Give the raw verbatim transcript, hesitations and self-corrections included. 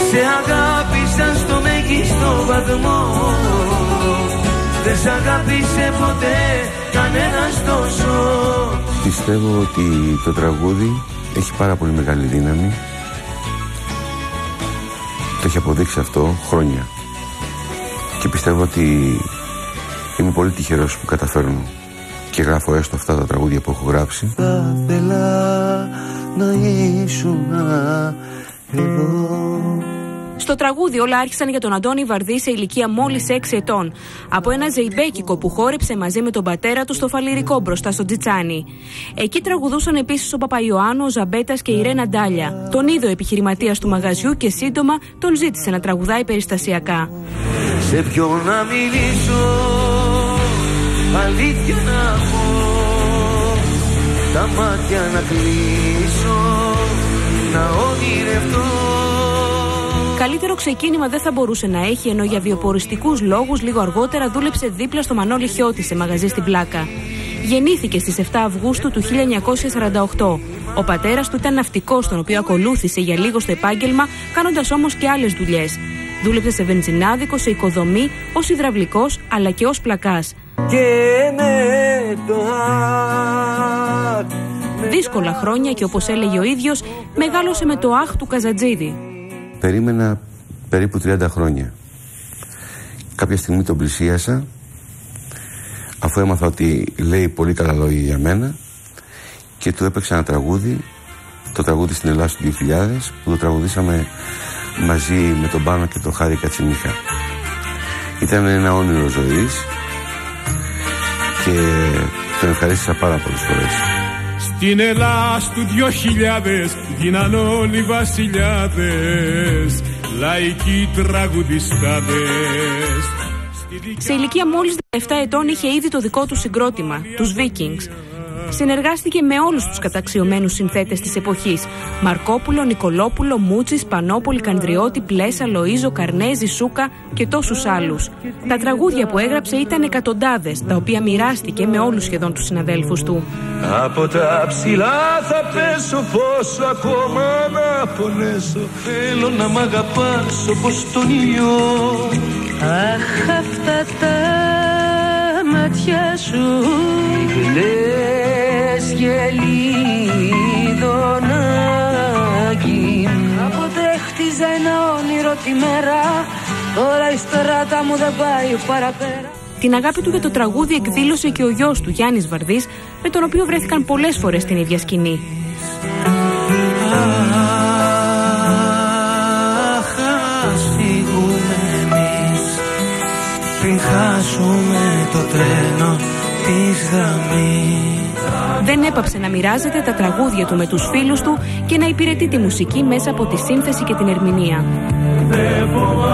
Σε αγάπησα στο μέγιστο βαθμό, δεν σ' αγάπησε ποτέ κανένας τόσο. Πιστεύω ότι το τραγούδι έχει πάρα πολύ μεγάλη δύναμη. Το έχει αποδείξει αυτό χρόνια. Και πιστεύω ότι είμαι πολύ τυχερός που καταφέρνω και γράφω έστω αυτά τα τραγούδια που έχω γράψει. Θα ήθελα να ήσουν εδώ. Στο τραγούδι όλα άρχισαν για τον Αντώνη Βαρδί σε ηλικία μόλις έξι ετών, από ένα ζεϊμπέκικο που χόρεψε μαζί με τον πατέρα του στο Φαλιρικό μπροστά στο Τζιτσάνι. Εκεί τραγουδούσαν επίσης ο Παπαϊωάννου, ο Ζαμπέτας και η Ρένα Ντάλια. Τον είδε ο επιχειρηματίας του μαγαζιού και σύντομα τον ζήτησε να τραγουδάει περιστασιακά. Σε ποιον να μιλήσω, αλήθεια να πω, τα μάτια να κλείσω, να ονειρευτώ. Καλύτερο ξεκίνημα δεν θα μπορούσε να έχει, ενώ για βιοποριστικούς λόγους λίγο αργότερα δούλεψε δίπλα στο Μανώλη Χιώτη σε μαγαζί στην Πλάκα. Γεννήθηκε στις εφτά Αυγούστου του χίλια εννιακόσια σαράντα οκτώ. Ο πατέρας του ήταν ναυτικός, τον οποίο ακολούθησε για λίγο στο επάγγελμα, κάνοντας όμως και άλλες δουλειές. Δούλεψε σε βενζινάδικο, σε οικοδομή, ως υδραυλικός αλλά και ως πλακάς. Και με το Δύσκολα χρόνια και, όπως έλεγε ο ίδιος, μεγάλωσε με το αχ του Καζατζίδη. Περίμενα περίπου τριάντα χρόνια. Κάποια στιγμή τον πλησίασα, αφού έμαθα ότι λέει πολύ καλά λόγια για μένα, και του έπαιξα ένα τραγούδι, το τραγούδι στην Ελλάδα του δύο χιλιάδες, που το τραγουδήσαμε μαζί με τον Πάνο και τον Χάρη Κατσιμίχα. Ήταν ένα όνειρο ζωής και τον ευχαρίστησα πάρα πολλές φορές. Στην Ελλάδα του δύο χιλιάδες γίναν όλοι βασιλιάδες, λαϊκοί τραγουδιστάδες. Σε ηλικία μόλις δεκαεπτά ετών είχε ήδη το δικό του συγκρότημα, τους Vikings. Συνεργάστηκε με όλους τους καταξιωμένους συνθέτες της εποχής: Μαρκόπουλο, Νικολόπουλο, Μούτσης, Πανόπολη, Κανδριώτη, Πλέσα, Λοΐζο, Καρνέζη, Σούκα και τόσους άλλους. Τα τραγούδια που έγραψε ήταν εκατοντάδες, τα οποία μοιράστηκε με όλους σχεδόν τους συναδέλφους του. Από τα ψηλά θα πέσω, πόσο ακόμα να πονέσω. Θέλω να μ' αγαπάς όπως τον ήλιο. Αχ, αυτά τα μάτια σου λες γελίδωνάκι. Κάποτε χτίζα ένα όνειρο τη μέρα, τώρα η στράτα μου δεν πάει παραπέρα. Την αγάπη του για το τραγούδι εκδήλωσε και ο γιος του, Γιάννης Βαρδής, με τον οποίο βρέθηκαν πολλές φορές στην ίδια σκηνή. Αχ, ας φύγουμε εμείς πριν χάσουμε το τρένο της γραμμής. Δεν έπαψε να μοιράζεται τα τραγούδια του με τους φίλους του και να υπηρετεί τη μουσική μέσα από τη σύνθεση και την ερμηνεία.